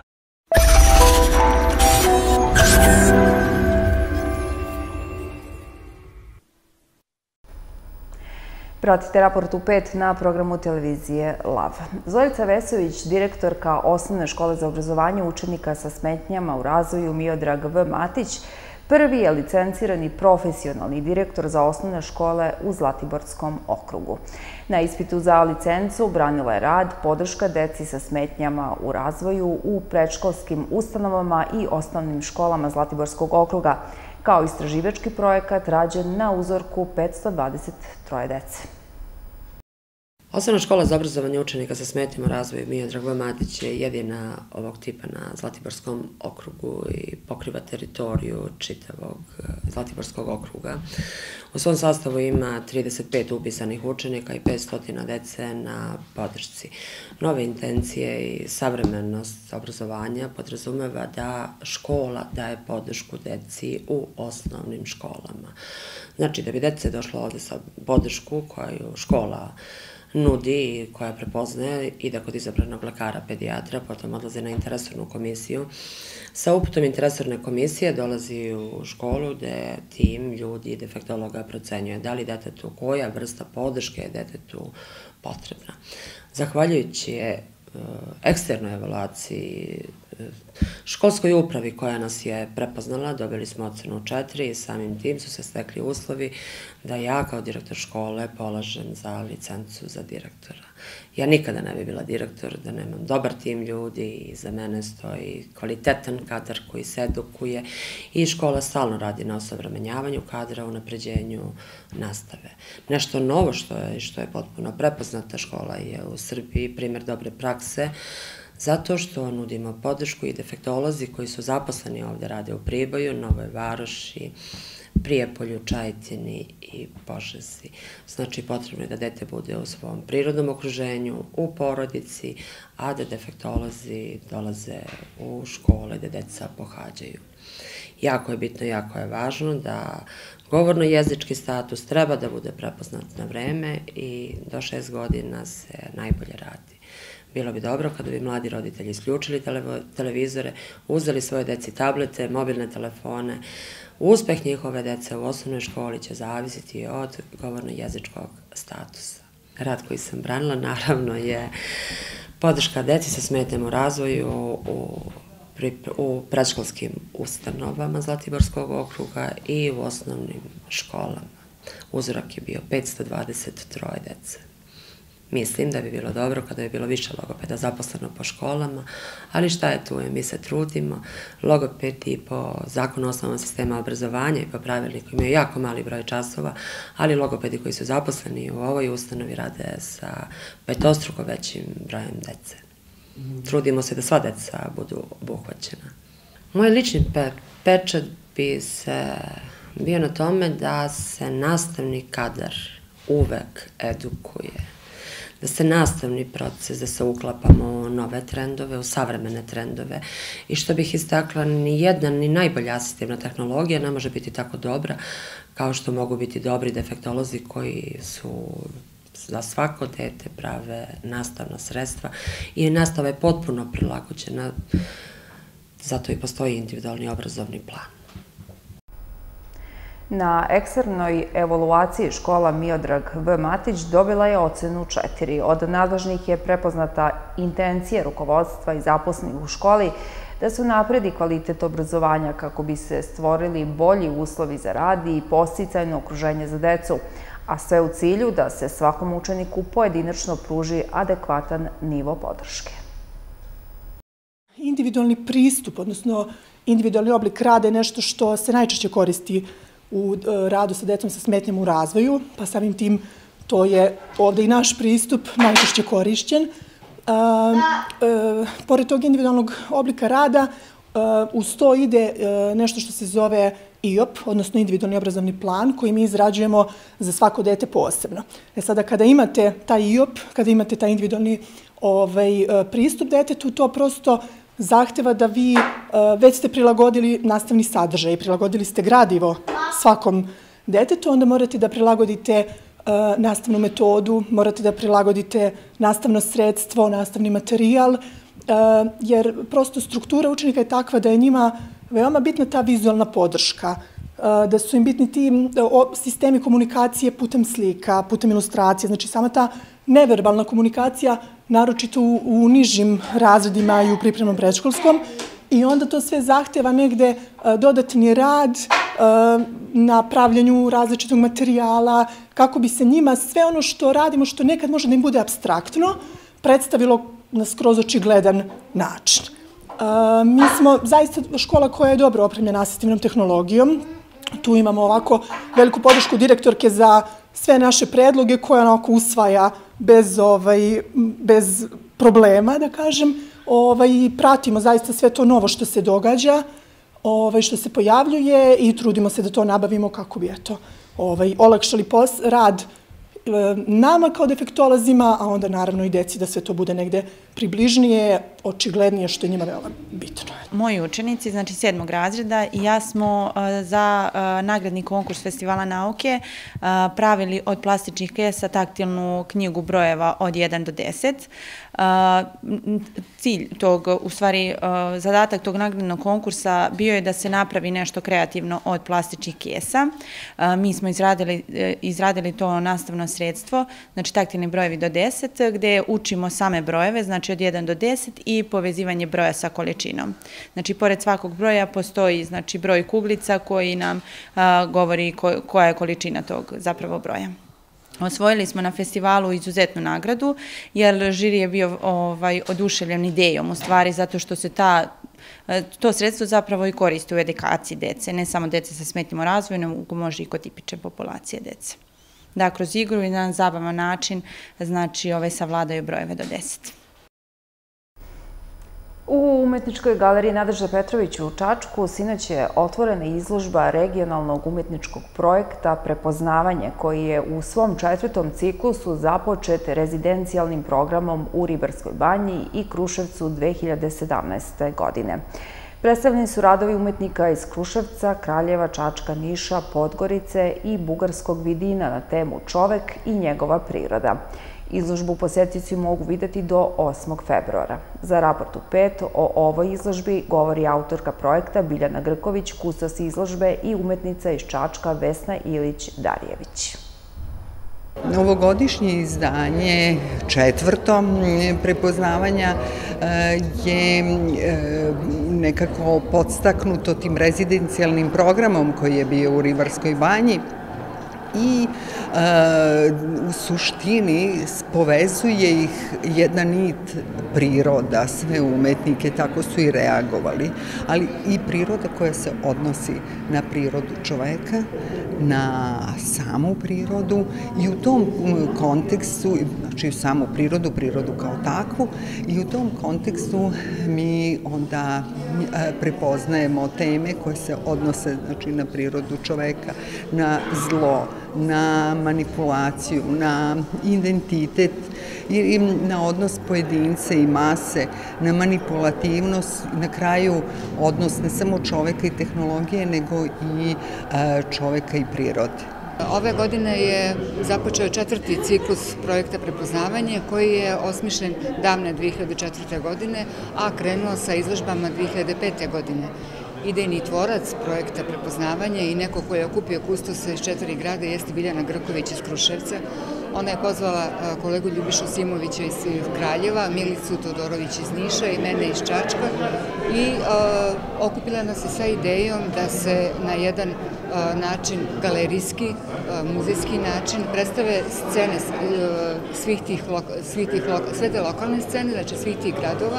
Pratite Raport u pet na programu televizije Lav. Zorica Vesović, direktorka Osnovne škole za obrazovanje učenika sa smetnjama u razvoju Miodrag V. Matić, prvi je licencirani profesionalni direktor za osnovne škole u Zlatiborskom okrugu. Na ispitu za licencu branila je rad, podrška deci sa smetnjama u razvoju u predškolskim ustanovama i osnovnim školama Zlatiborskog okruga, kao istraživački projekat rađen na uzorku petsto dvadeset troje dece. Osnovna škola za obrazovanje učenika sa smetnjama u razvoju Miodrag V. Matić je jedina ovog tipa na Zlatiborskom okrugu i pokriva teritoriju čitavog Zlatiborskog okruga. U svom sastavu ima trideset pet upisanih učenika i petsto dece na podršci. Nove intencije i savremenost obrazovanja podrazumeva da škola daje podršku deci u osnovnim školama. Znači, da bi dece došlo ovde sa podršku koju škola nudi, koja prepoznaje, ide kod izabranog lekara, pedijatra, potom odlaze na interesornu komisiju. Sa uputom interesorne komisije dolazi u školu gde tim ljudi, defektologa, procenjuje da li detetu, koja vrsta podrške je detetu potrebna. Zahvaljujući je eksternoj evaluaciji školskoj upravi koja nas je prepoznala, dobili smo ocenu četiri i samim tim su se stekli uslovi da ja kao direktor škole polažem za licencu za direktora. Ja nikada ne bi bila direktor da nemam dobar tim ljudi i za mene stoji kvalitetan kadar koji se edukuje i škola stalno radi na osavremenjavanju kadra, unapređenju nastave. Nešto novo što je, što je potpuno prepoznata škola je u Srbiji primer dobre prakse, zato što nudimo podršku i defektolozi koji su zaposleni ovde rade u Priboju, Novoj Varoši, Prijepolju, Čajetini i Požegi. Znači, potrebno je da dete bude u svom prirodnom okruženju, u porodici, a da defektolozi dolaze u škole gde deca pohađaju. Jako je bitno, jako je važno da govorno-jezički status treba da bude prepoznat na vreme i do šest godina se najbolje radi. Bilo bi dobro kada bi mladi roditelji isključili televizore, uzeli svoje deci tablete, mobilne telefone. Uspeh njihove dece u osnovnoj školi će zavisiti od govorno-jezičkog statusa. Rad koji sam branila, naravno, je podrška deci sa smetnjama u razvoju u u predškolskim ustanovama Zlatiborskog okruga i u osnovnim školama. Uzorak je bio petsto dvadeset troje dece. Mislim da bi bilo dobro kada bi bilo više logopeda zaposleno po školama, ali šta je tu? Mi se trudimo. Logopedi po zakonu o osnovnom sistema obrazovanja i po pravilniku imaju jako mali broj časova, ali logopedi koji su zaposleni u ovoj ustanovi rade sa petostruko većim brojem dece. Trudimo se da sva deca budu obuhvaćena. Moj lični pečat bi se bio na tome da se nastavni kadar uvek edukuje, da se nastavni proces, da se uklapamo u nove trendove, u savremene trendove i što bih istakla, ni jedna, ni najbolja asistivna tehnologija ne može biti tako dobra kao što mogu biti dobri defektolozi koji su za svako dete prave nastavna sredstva i nastava je potpuno prilagođena, zato i postoji individualni obrazovni plan. Na eksternoj evaluaciji škola Miodrag V. Matić dobila je ocenu četiri. Od nadležnih je prepoznata intencija rukovodstva i zaposlenih u školi da se unapredi kvalitet obrazovanja kako bi se stvorili bolji uslovi za rad i podsticajno okruženje za decu, a sve u cilju da se svakom učeniku pojedinačno pruži adekvatan nivo podrške. Individualni pristup, odnosno individualni oblik rada je nešto što se najčešće koristi u radu sa decom sa smetnjama u razvoju, pa samim tim to je ovde i naš pristup najčešće korišćen. Pored tog individualnog oblika rada, uz to ide nešto što se zove I O P, odnosno individualni obrazovni plan, koji mi izrađujemo za svako dete posebno. E sada, kada imate taj I O P, kada imate taj individualni pristup detetu, to prosto zahteva da vi već ste prilagodili nastavni sadržaj, prilagodili ste gradivo svakom detetu, onda morate da prilagodite nastavnu metodu, morate da prilagodite nastavno sredstvo, nastavni materijal, jer prosto struktura učenika je takva da je njima veoma bitna ta vizualna podrška, da su im bitni ti sistemi komunikacije putem slika, putem ilustracije, znači sama ta neverbalna komunikacija, naročito u nižim razredima i u pripremnom predškolskom, i onda to sve zahteva negde dodatni rad na pravljanju različitog materijala, kako bi se njima sve ono što radimo, što nekad može da im bude apstraktno, predstavilo na skroz očigledan način. Mi smo zaista škola koja je dobro opremljena asistivnom tehnologijom. Tu imamo ovako veliku podršku direktorke za sve naše predloge koje onako usvaja bez problema, da kažem. Pratimo zaista sve to novo što se događa, što se pojavljuje i trudimo se da to nabavimo kako bi olakšali rad nama kao defektolazima, a onda naravno i deci da sve to bude negde približnije, očiglednije, što je njima veoma bitno. Moji učenici, znači sedmog razreda, i ja smo za nagradni konkurs Festivala nauke pravili od plastičnih kesa taktilnu knjigu brojeva od jedan do deset. Cilj tog, u stvari zadatak tog nagradnog konkursa bio je da se napravi nešto kreativno od plastičnih kesa. Mi smo izradili to nastavno sredstvo, znači taktilni brojevi do deset, gde učimo same brojeve, znači od jedan do deset, i povezivanje broja sa količinom. Znači, pored svakog broja postoji broj kuglica koji nam govori koja je količina tog zapravo broja. Osvojili smo na festivalu izuzetnu nagradu, jer žiri je bio oduševljen idejom, u stvari, zato što se to sredstvo zapravo i koristi u edukaciji dece, ne samo dece sa smetnjama u razvoju, nego može i kod tipične populacije dece. Da kroz igru i na zabavan način, znači, savladaju brojeve do deset. U Umetničkoj galeriji Nadežda Petrović u Čačku sinoć je otvorena izložba regionalnog umetničkog projekta Prepoznavanje, koji je u svom četvrtom ciklusu započet rezidencijalnim programom u Ribarskoj banji i Kruševcu dve hiljade sedamnaeste. godine. Predstavljeni su radovi umetnika iz Kruševca, Kraljeva, Čačka, Niša, Podgorice i Bugarskog Vidina na temu Čovek i njegova priroda. Izložbu posetioci mogu videti do osmog februara. Za Raport u pet o ovoj izložbi govori autorka projekta Biljana Grković, kustos izložbe i umetnica iz Čačka Vesna Ilić-Darjević. Ovogodišnje izdanje, četvrto, Prepoznavanja je nekako podstaknuto tim rezidencijalnim programom koji je bio u Ribarskoj banji i u suštini povezuje ih jedna nit priroda, sve umetnike, tako su i reagovali, ali i priroda koja se odnosi na prirodu čoveka, na samu prirodu i u tom kontekstu, znači u samu prirodu, prirodu kao takvu, i u tom kontekstu mi onda prepoznajemo teme koje se odnose, znači, na prirodu čoveka, na zlo, na manipulaciju, na identitet i na odnos pojedince i mase, na manipulativnost, na kraju odnos ne samo čoveka i tehnologije, nego i čoveka i prirode. Ove godine je započeo četvrti ciklus projekta Prepoznavanje, koji je osmišljen davne dve hiljade četvrte. godine, a krenuo sa izložbama dve hiljade pete. godine. idejni tvorac projekta Prepoznavanje i neko ko je okupio kustose iz četiri grada jeste Biljana Grković iz Kruševca. Ona je pozvala kolegu Ljubišu Simovića iz Kraljeva, Milicu Todorović iz Niša i mene iz Čačka i okupila nas je sa idejom da se na jedan način galerijski, muzejski način predstave scene svih tih, svih tih, sve te lokalne scene, znači svih tih gradova,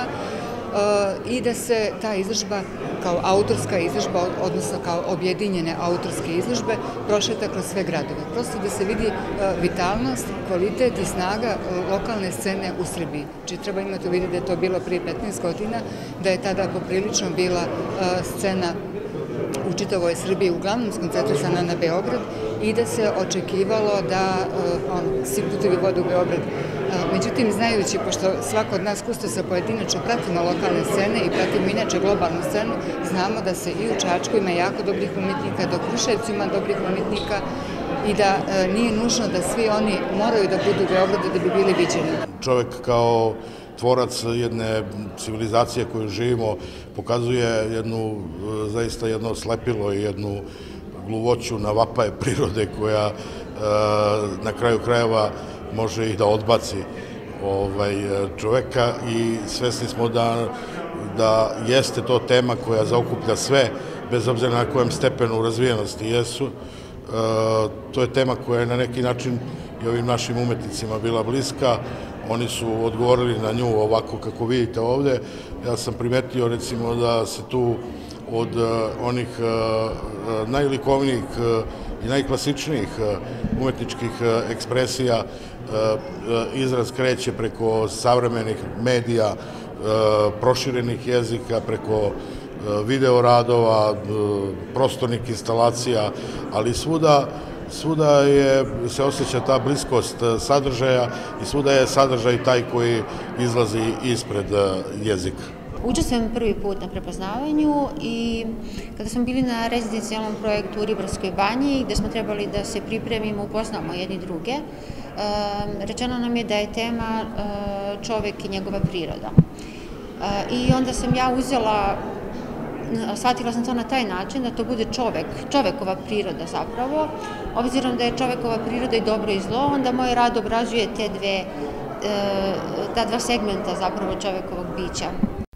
i da se ta izložba kao autorska izložba, odnosno kao objedinjene autorske izložbe, prošeta kroz sve gradove. Prosto da se vidi vitalnost, kvalitet i snaga lokalne scene u Srbiji. Znači treba imati u vidu da je to bilo prije petnaest godina, da je tada poprilično bila scena u čitavoj Srbiji uglavnom skoncentrisana na Beograd i da se očekivalo da svi putevi vode u Beograd. Međutim, znajući, pošto svako od nas kustosa pojedinačno pratimo lokalne scene i pratimo inače globalnu scenu, znamo da se i u Čačku ima jako dobrih umetnika, da u Kruševcu ima dobrih umetnika i da nije nužno da svi oni moraju da budu u Beogradu da bi bili viđeni. Čovek kao tvorac jedne civilizacije koju živimo pokazuje jednu, zaista jedno slepilo i jednu gluvoću na vapaje prirode koja na kraju krajeva može i da odbaci čoveka i svesni smo da jeste to tema koja zaokuplja sve, bez obzira na kojem stepenu razvijenosti jesu. To je tema koja je na neki način i ovim našim umetnicima bila bliska. Oni su odgovorili na nju ovako kako vidite ovde. Ja sam primetio recimo da se tu od onih najlikovnijih i najklasičnijih umetničkih ekspresija izraz kreće preko savremenih medija, proširenih jezika, preko videoradova, prostornih instalacija, ali svuda Svuda se osjeća ta bliskost sadržaja i svuda je sadržaj taj koji izlazi ispred jezika. Učestvujem prvi put na Prepoznavanju i kada smo bili na rezidencijalnom projektu u Ribarskoj banji gde smo trebali da se pripremimo, upoznamo jedni druge, rečeno nam je da je tema čovek i njegova priroda. I onda sam ja uzela, shvatila sam to na taj način da to bude čovek, čovekova priroda zapravo. Obzirom da je čovekova priroda i dobro i zlo, onda moj rad obrađuje te dve, ta dva segmenta zapravo čovekovog bića.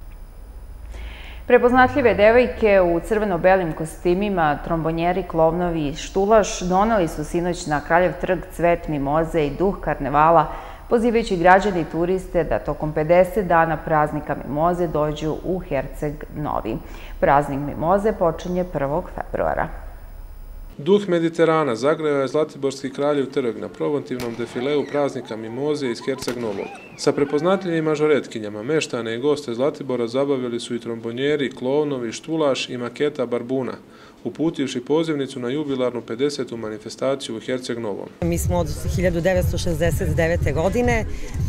Prepoznatljive devojke u crveno-belim kostimima, trombonjeri, klovnovi i štulaš doneli su sinoć na Kraljev trg cvet, mimoze i duh karnevala, pozivajući građane i turiste da tokom pedeset dana praznika mimoze dođu u Herceg Novi. Praznik mimoze počinje prvog februara. Duh Mediterana zagreo je Zlatiborski Kraljev trg na promotivnom defileu praznika mimoze iz Herceg Novog. Sa prepoznatljivim mažoretkinjama meštane i goste Zlatibora zabavili su i trombonjeri, klovnovi, štulaš i maketa barbuna, uputivši pozivnicu na jubilarnu pedesetu manifestaciju u Herceg Novom. Mi smo od hiljadu devetsto šezdeset devete. godine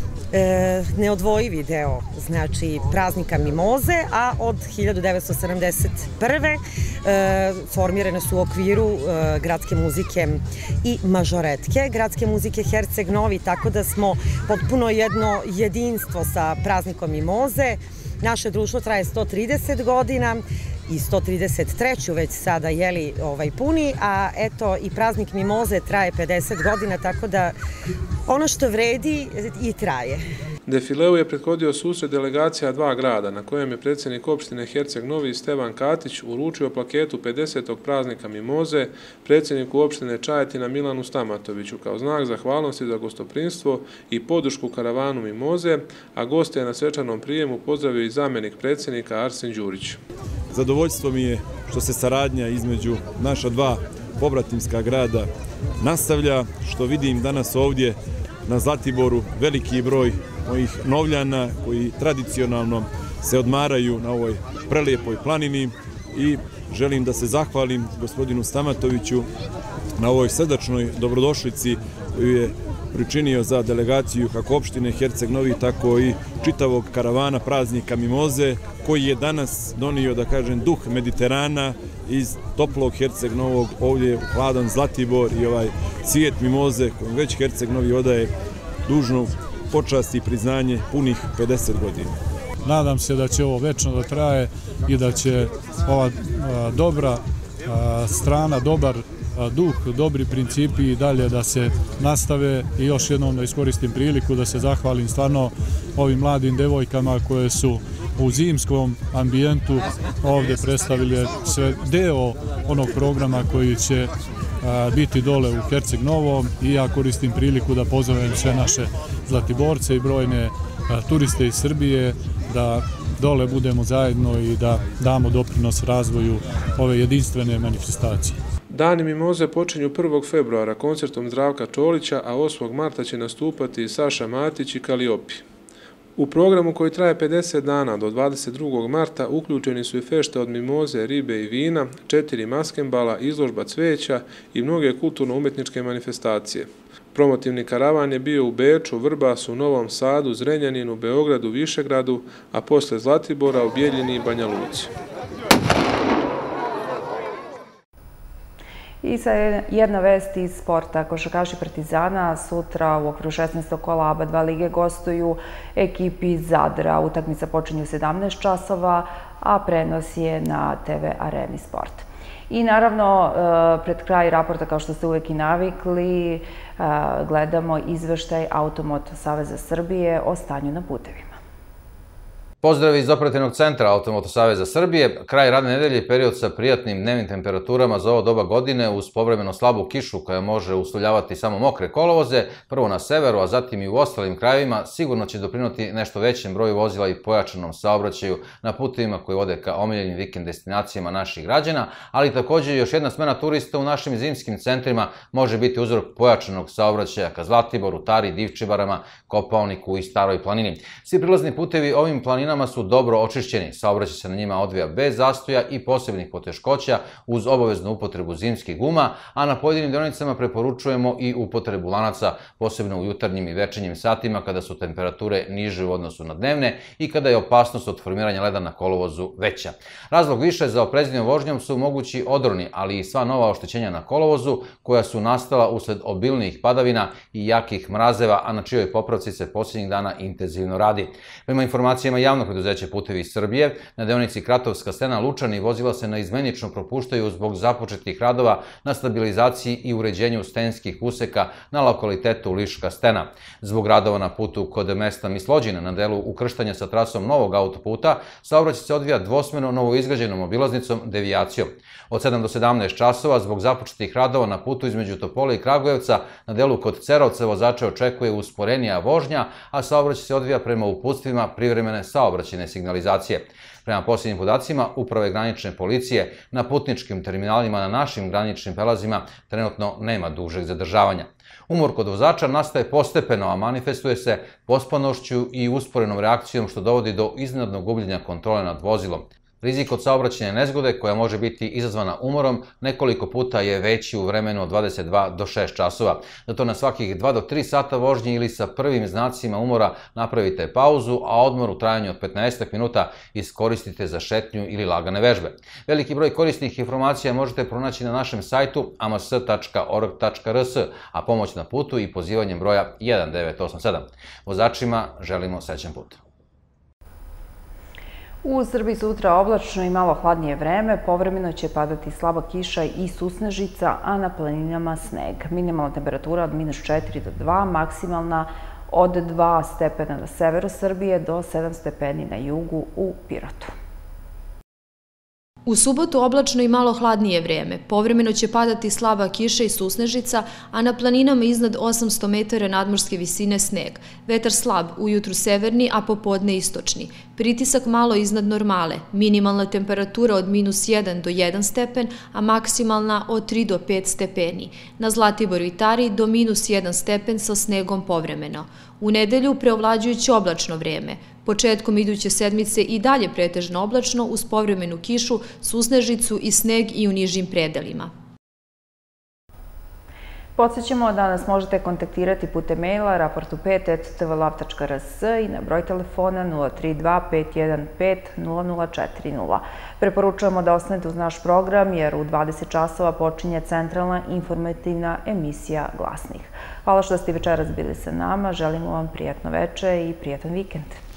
neodvojivi deo, znači, praznika mimoze, a od hiljadu devetsto sedamdeset prve. formirane su u okviru gradske muzike i mažoretke, gradske muzike Herceg Novi, tako da smo potpuno jedno jedinstvo sa praznikom mimoze. Naše društvo traje sto trideset godina i sto trideset treću već sada jeli puni, a eto i praznik mimoze traje pedeset godina, tako da ono što vredi i traje. Defileu je prethodio susret delegacija dva grada, na kojem je predsjednik opštine Herceg Novi Stevan Katić uručio plaketu pedesetog praznika mimoze predsjedniku opštine Čajetina Milanu Stamatoviću kao znak zahvalnosti za gostoprimstvo i podršku karavanu mimoze, a goste je na svečanom prijemu pozdravio i zamjenik predsjednika Arsen Đurić. Zadovoljstvo mi je što se saradnja između naša dva pobratimska grada nastavlja, što vidim danas ovdje na Zlatiboru veliki broj mojih Novljana koji tradicionalno se odmaraju na ovoj prelijepoj planini i želim da se zahvalim gospodinu Stamatoviću na ovoj srdačnoj dobrodošlici koju je pričinio za delegaciju kako opštine Herceg Novi, tako i čitavog karavana praznika mimoze, koji je danas donio, da kažem, duh Mediterana iz toplog Herceg Novog ovdje u hladan Zlatibor i ovaj cvijet mimoze kojim već Herceg Novi odaje dužnu počast i priznanje punih pedeset godina. Nadam se da će ovo večno da traje i da će ova dobra strana, dobar duh, dobri principi i dalje da se nastave i još jednom da iskoristim priliku da se zahvalim stvarno ovim mladim devojkama koje su u zimskom ambijentu ovde predstavili sve deo onog programa koji će biti dole u Herceg Novom i ja koristim priliku da pozovem sve naše Zlatiborce i brojne turiste iz Srbije da dole budemo zajedno i da damo doprinos razvoju ove jedinstvene manifestacije. Dani mimoze počinju prvog februara koncertom Zdravka Čolića, a osmog marta će nastupati Saša Matić i Kaliopi. U programu koji traje pedeset dana do dvadeset drugog marta uključeni su i fešte od mimoze, ribe i vina, četiri maskembala, izložba cveća i mnoge kulturno-umetničke manifestacije. Promotivni karavan je bio u Beču, Vrbasu, Novom Sadu, Zrenjaninu, Beogradu, Višegradu, a posle Zlatibora u Bijeljini i Banja Luci. I sad jedna vest iz sporta. Košarkaši Partizana sutra u okviru šesnaestog kola A B A dva lige gostuju ekipi Zadra. Utakmica počinje u sedamnaest časova, a prenos je na T V Areni Sport. I naravno, pred kraj raporta, kao što ste uvek i navikli, gledamo izveštaj Automoto Saveza Srbije o stanju na putevima. Pozdrav iz operativnog centra Automoto Saveza Srbije. Kraj radne nedelje i period sa prijatnim dnevnim temperaturama za ovo doba godine uz povremeno slabu kišu koja može uslovljavati samo mokre kolovoze, prvo na severu, a zatim i u ostalim krajevima, sigurno će doprinoti nešto većem broju vozila i pojačanom saobraćaju na putevima koji vode ka omiljenim vikend destinacijama naših građana, ali također još jedna smena turista u našim zimskim centrima može biti uzrok pojačanog saobraćaja ka Zlatiboru, Tari, Divčibarama, Kopaoniku i Staroj planini. Svi prilazni putevi ovim planinama su dobro očišćeni, saobraćaj se na njima odvija bez zastoja i posebnih poteškoća uz obaveznu upotrebu zimskih guma, a na pojedinim deonicama preporučujemo i upotrebu lanaca, posebno u jutarnjim i večernjim satima kada su temperature niže u odnosu na dnevne i kada je opasnost od formiranja leda na kolovozu veća. Razlog više za opreznijom vožnjom su mogući odroni, ali i sva nova oštećenja na kolovozu koja su nastala usled obilnijih padavina i jakih mrazeva, a na čijoj popravci se posljednjih dana intenzivno radi. Prema informacijama javnog preduzeće Putevi Srbije, na deonici Kratovska Stena Lučani vozila se naizmenično propuštaju zbog započetih radova na stabilizaciji i uređenju stenskih useka na lokalitetu Liška Stena. Zbog radova na putu kod mesta Mislođina na delu ukrštanja sa trasom novog autoputa, saobraćaj se odvija dvosmeno novoizgrađenom obilaznicom devijacijom. Od sedam do sedamnaest časova zbog započetih radova na putu između Topole i Kragujevca na delu kod Cerovca vozače očekuje usporenija vožnja, a saobraćaj se odvija prema uputstvima privremene saobraćajne signalizacije. Prema posljednjim podacima Uprave granične policije, na putničkim terminalima na našim graničnim prelazima trenutno nema dužeg zadržavanja. Umor kod vozača nastaje postepeno, a manifestuje se pospanošću i usporenom reakcijom što dovodi do iznenadnog gubljenja kontrole nad vozilom. Rizik od saobraćajne nezgode, koja može biti izazvana umorom, nekoliko puta je veći u vremenu od dvadeset dva do šest časova. Zato na svakih dva do tri sata vožnje ili sa prvim znacima umora napravite pauzu, a odmor u trajanju od petnaest minuta iskoristite za šetnju ili lagane vežbe. Veliki broj korisnih informacija možete pronaći na našem sajtu a m s tačka org tačka r s, a pomoć na putu i pozivanjem broja jedan devet osam sedam. Vozačima želimo srećan put. U Srbiji sutra oblačno i malo hladnije vreme, povremeno će padati slaba kiša i susnežica, a na planinama sneg. Minimalna temperatura od minus četiri do dva, maksimalna od dva stepena na severu Srbije do sedam stepeni na jugu u Pirotu. U subotu oblačno i malo hladnije vrijeme. Povremeno će padati slaba kiša i susnežica, a na planinama iznad osamsto metara nadmorske visine sneg. Vetar slab, ujutru severni, a popodne istočni. Pritisak malo iznad normale. Minimalna temperatura od minus jedan do jedan stepen, a maksimalna od tri do pet stepeni. Na Zlatiboru i Tari do minus jedan stepen sa snegom povremeno. U nedelju preovlađujuće oblačno vrijeme. Početkom iduće sedmice i dalje pretežno oblačno uz povremenu kišu, susnežicu i sneg i u nižim predelima. Podsjećamo da nas možete kontaktirati putem maila raportu pet at t v lav tačka r s i na broj telefona nula tri dva pet jedan pet nula nula četiri nula. Preporučujemo da ostanete uz naš program jer u dvadeset časova počinje centralna informativna emisija Glasnih. Hvala što ste večeras bili sa nama, želimo vam prijatno veče i prijatan vikend.